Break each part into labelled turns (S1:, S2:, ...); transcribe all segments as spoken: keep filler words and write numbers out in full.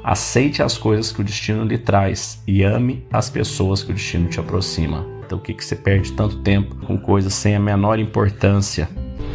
S1: Aceite as coisas que o destino lhe traz e ame as pessoas que o destino te aproxima. Então, o que, que você perde tanto tempo com coisas sem a menor importância?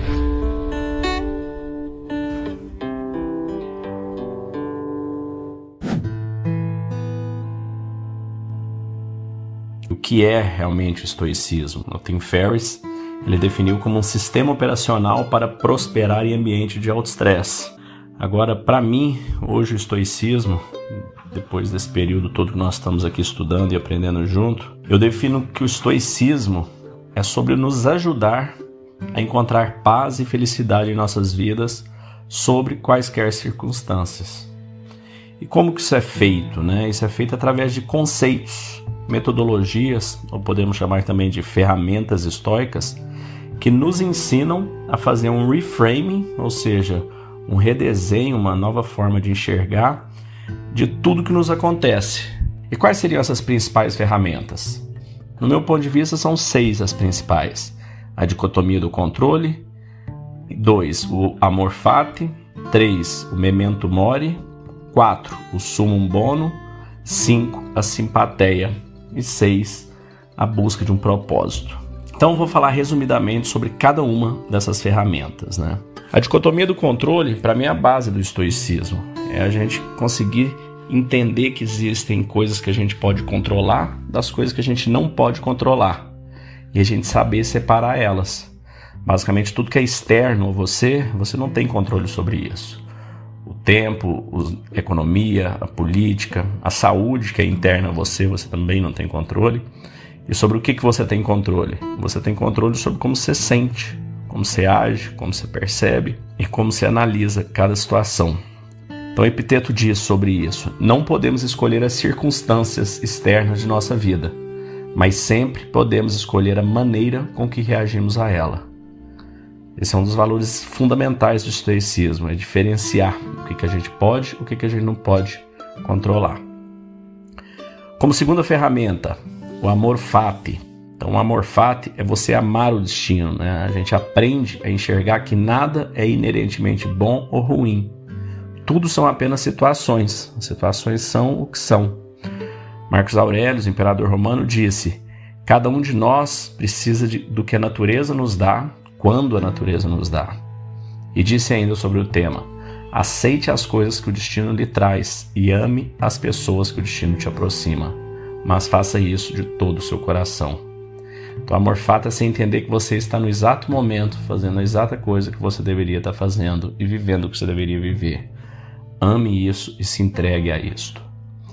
S1: O que é realmente o estoicismo? O Tim Ferriss, ele definiu como um sistema operacional para prosperar em ambiente de alto estresse. Agora, para mim, hoje o estoicismo, depois desse período todo que nós estamos aqui estudando e aprendendo junto, eu defino que o estoicismo é sobre nos ajudar a encontrar paz e felicidade em nossas vidas sobre quaisquer circunstâncias. E como que isso é feito, né? Isso é feito através de conceitos, metodologias, ou podemos chamar também de ferramentas estoicas, que nos ensinam a fazer um reframing, ou seja, um redesenho, uma nova forma de enxergar de tudo que nos acontece. E quais seriam essas principais ferramentas? No meu ponto de vista, são seis as principais. A dicotomia do controle, dois, o amor fati, três, o memento mori, quatro, o summum bono, cinco, a simpatia e seis, a busca de um propósito. Então, eu vou falar resumidamente sobre cada uma dessas ferramentas, né? A dicotomia do controle, para mim, é a base do estoicismo. É a gente conseguir entender que existem coisas que a gente pode controlar das coisas que a gente não pode controlar. E a gente saber separar elas. Basicamente, tudo que é externo a você, você não tem controle sobre isso. O tempo, a economia, a política, a saúde que é interna a você, você também não tem controle. E sobre o que, que você tem controle? Você tem controle sobre como você sente, como você age, como você percebe e como você analisa cada situação. Então, o Epiteto diz sobre isso: não podemos escolher as circunstâncias externas de nossa vida, mas sempre podemos escolher a maneira com que reagimos a ela. Esse é um dos valores fundamentais do estoicismo, é diferenciar o que, que a gente pode e o que, que a gente não pode controlar. Como segunda ferramenta, o amor fati. Então, o amor fati é você amar o destino, né? A gente aprende a enxergar que nada é inerentemente bom ou ruim. Tudo são apenas situações. As situações são o que são. Marcos Aurélio, imperador romano, disse: cada um de nós precisa de, do que a natureza nos dá, quando a natureza nos dá. E disse ainda sobre o tema: aceite as coisas que o destino lhe traz e ame as pessoas que o destino te aproxima, mas faça isso de todo o seu coração. Então, amor fati é você entender que você está no exato momento fazendo a exata coisa que você deveria estar fazendo e vivendo o que você deveria viver. Ame isso e se entregue a isto.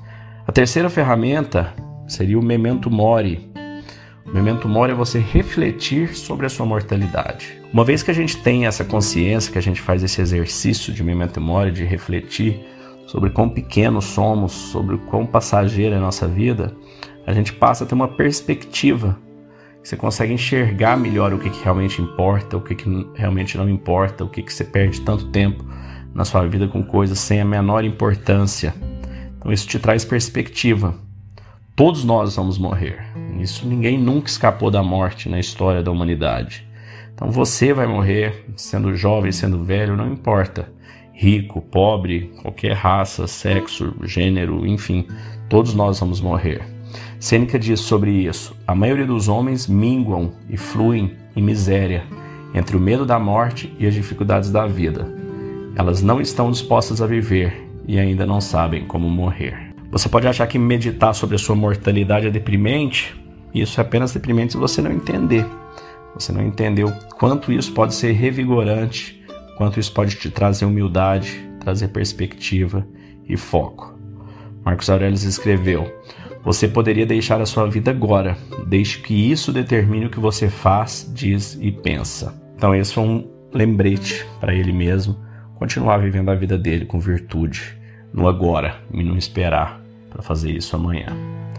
S1: A terceira ferramenta seria o memento mori. O memento mori é você refletir sobre a sua mortalidade. Uma vez que a gente tem essa consciência, que a gente faz esse exercício de memento mori, de refletir sobre quão pequenos somos, sobre o quão passageira é a nossa vida, a gente passa a ter uma perspectiva. Você consegue enxergar melhor o que, que realmente importa, o que, que realmente não importa, o que, que você perde tanto tempo na sua vida com coisas sem a menor importância. Então isso te traz perspectiva. Todos nós vamos morrer. Isso ninguém nunca escapou da morte na história da humanidade. Então você vai morrer, sendo jovem, sendo velho, não importa. Rico, pobre, qualquer raça, sexo, gênero, enfim, todos nós vamos morrer. Sêneca diz sobre isso: a maioria dos homens minguam e fluem em miséria entre o medo da morte e as dificuldades da vida. Elas não estão dispostas a viver e ainda não sabem como morrer. Você pode achar que meditar sobre a sua mortalidade é deprimente. Isso é apenas deprimente se você não entender. Você não entendeu quanto isso pode ser revigorante, quanto isso pode te trazer humildade, trazer perspectiva e foco. Marcos Aurélio escreveu: você poderia deixar a sua vida agora, deixe que isso determine o que você faz, diz e pensa. Então esse foi um lembrete para ele mesmo, continuar vivendo a vida dele com virtude, no agora, e não esperar para fazer isso amanhã.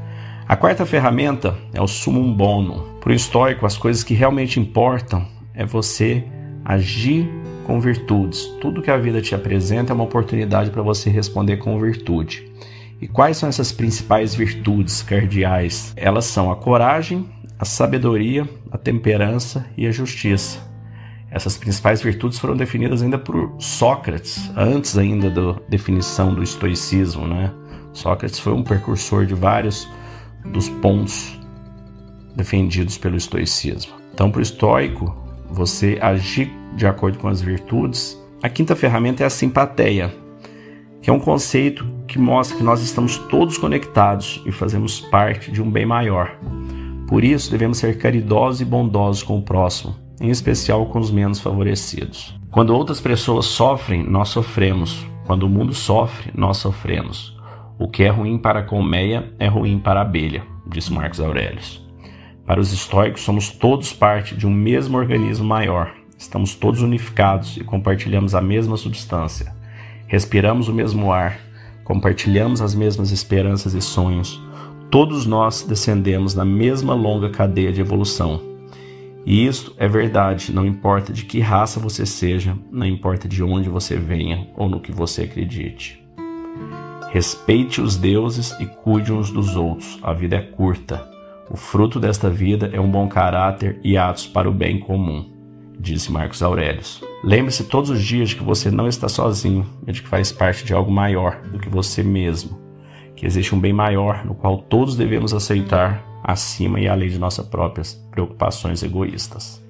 S1: A quarta ferramenta é o summum bono. Para o estoico, as coisas que realmente importam é você agir com virtudes. Tudo que a vida te apresenta é uma oportunidade para você responder com virtude. E quais são essas principais virtudes cardeais? Elas são a coragem, a sabedoria, a temperança e a justiça. Essas principais virtudes foram definidas ainda por Sócrates, antes ainda da definição do estoicismo, né? Sócrates foi um precursor de vários dos pontos defendidos pelo estoicismo. Então, para o estoico, você agir de acordo com as virtudes. A quinta ferramenta é a simpatia, que é um conceito que mostra que nós estamos todos conectados e fazemos parte de um bem maior. Por isso, devemos ser caridosos e bondosos com o próximo, em especial com os menos favorecidos. Quando outras pessoas sofrem, nós sofremos. Quando o mundo sofre, nós sofremos. O que é ruim para a colmeia é ruim para a abelha, disse Marcos Aurélio. Para os estoicos, somos todos parte de um mesmo organismo maior. Estamos todos unificados e compartilhamos a mesma substância. Respiramos o mesmo ar, compartilhamos as mesmas esperanças e sonhos. Todos nós descendemos na mesma longa cadeia de evolução. E isso é verdade, não importa de que raça você seja, não importa de onde você venha ou no que você acredite. Respeite os deuses e cuide uns dos outros. A vida é curta. O fruto desta vida é um bom caráter e atos para o bem comum, disse Marcos Aurélio. Lembre-se todos os dias de que você não está sozinho e de que faz parte de algo maior do que você mesmo, que existe um bem maior no qual todos devemos aceitar acima e além de nossas próprias preocupações egoístas.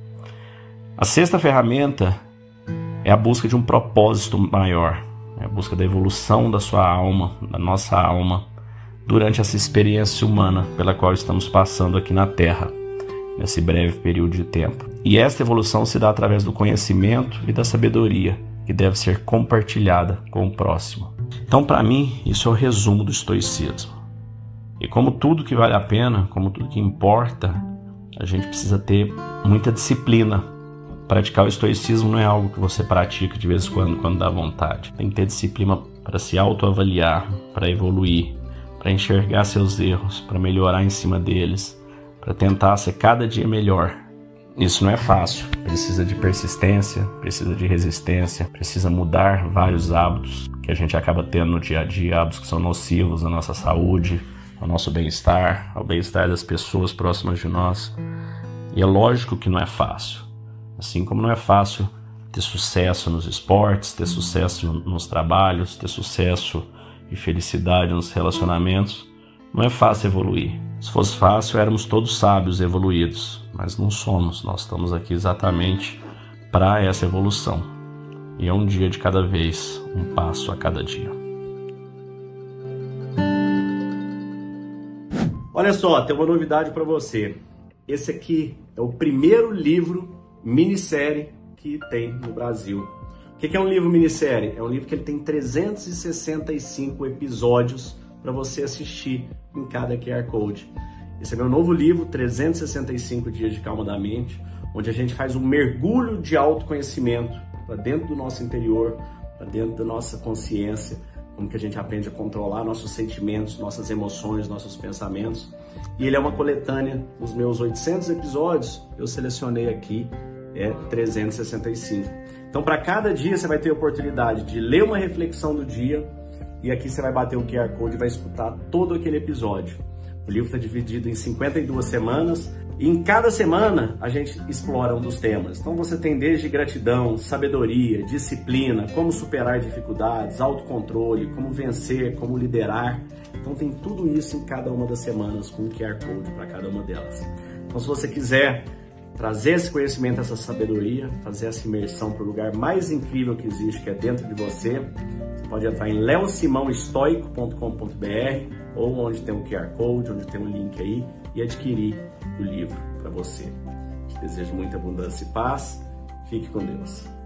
S1: A sexta ferramenta é a busca de um propósito maior, é a busca da evolução da sua alma, da nossa alma, durante essa experiência humana pela qual estamos passando aqui na Terra, nesse breve período de tempo. E esta evolução se dá através do conhecimento e da sabedoria, que deve ser compartilhada com o próximo. Então, para mim, isso é o resumo do estoicismo. E como tudo que vale a pena, como tudo que importa, a gente precisa ter muita disciplina. Praticar o estoicismo não é algo que você pratica de vez em quando, quando dá vontade. Tem que ter disciplina para se autoavaliar, para evoluir, para enxergar seus erros, para melhorar em cima deles, para tentar ser cada dia melhor. Isso não é fácil, precisa de persistência, precisa de resistência, precisa mudar vários hábitos que a gente acaba tendo no dia a dia, hábitos que são nocivos à nossa saúde, ao nosso bem-estar, ao bem-estar das pessoas próximas de nós. E é lógico que não é fácil, assim como não é fácil ter sucesso nos esportes, ter sucesso nos trabalhos, ter sucesso e felicidade nos relacionamentos. Não é fácil evoluir. Se fosse fácil, éramos todos sábios e evoluídos, mas não somos. Nós estamos aqui exatamente para essa evolução. E é um dia de cada vez, um passo a cada dia. Olha só, tem uma novidade para você. Esse aqui é o primeiro livro minissérie que tem no Brasil. O que é um livro minissérie? É um livro que ele tem trezentos e sessenta e cinco episódios para você assistir em cada Q R Code. Esse é meu novo livro, trezentos e sessenta e cinco Dias de Calma da Mente, onde a gente faz um mergulho de autoconhecimento para dentro do nosso interior, para dentro da nossa consciência, como que a gente aprende a controlar nossos sentimentos, nossas emoções, nossos pensamentos. E ele é uma coletânea dos meus oitocentos episódios, eu selecionei aqui é trezentos e sessenta e cinco. Então, para cada dia você vai ter a oportunidade de ler uma reflexão do dia e aqui você vai bater o Q R Code e vai escutar todo aquele episódio. O livro está dividido em cinquenta e duas semanas e em cada semana a gente explora um dos temas. Então você tem desde gratidão, sabedoria, disciplina, como superar dificuldades, autocontrole, como vencer, como liderar. Então tem tudo isso em cada uma das semanas com um Q R Code para cada uma delas. Então se você quiser trazer esse conhecimento, essa sabedoria, fazer essa imersão para o lugar mais incrível que existe, que é dentro de você, você pode entrar em leo simão estoico ponto com ponto b r ou onde tem um Q R Code, onde tem um link aí, e adquirir o livro para você. Te desejo muita abundância e paz. Fique com Deus.